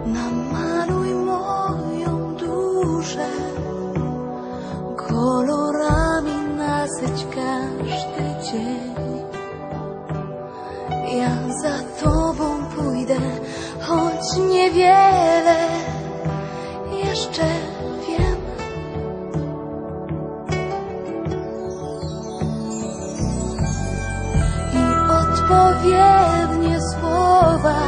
Namaluj moją duszę, kolorami nasyć każdy dzień. Ja za Tobą pójdę, choć niewiele jeszcze wiem. I odpowiednie słowa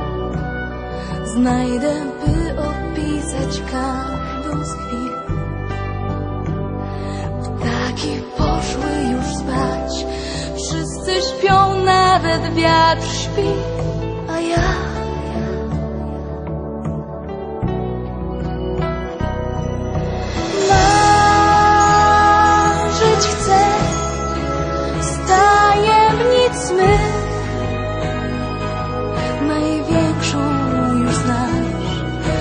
znajdę, by opisać każdą z chwil. Ptaki poszły już spać, wszyscy śpią, nawet wiatr śpi, a ja marzyć chcę z tajemnic mych. Największą już znasz.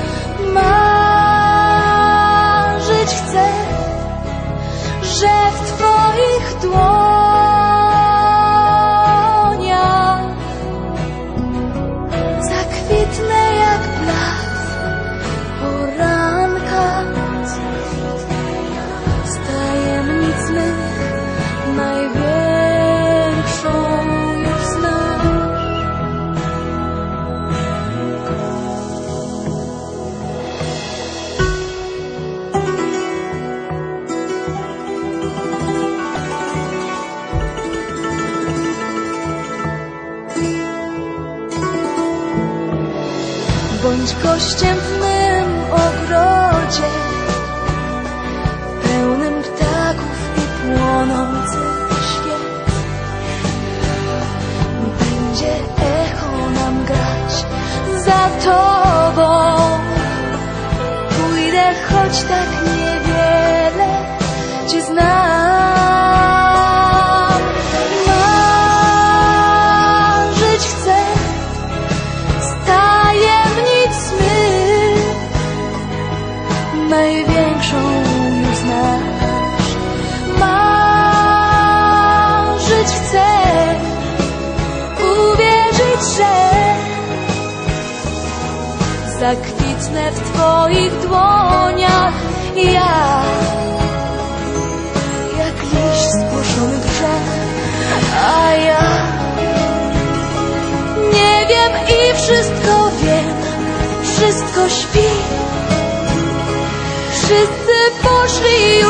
Marzyć chcę, że w Twoich dłoniach zakwitnę jak blask poranka. Z tajemnic mych największą już znasz. Bądź gościem w mym ogrodzie, pełnym ptaków i płonących świec. Będzie echo nam grać za Tobą. Pójdę, choć tak niewiele Cię znam. Marzyć chcę z tajemnic mych. Największą już znasz. Marzyć chcę, uwierzyć, że zakwitnę w Twoich dłoniach. Ja jak liść zgłoszony drzew, a ja nie wiem i wszystko wiem. Wszystko śpi, wszyscy poszli już.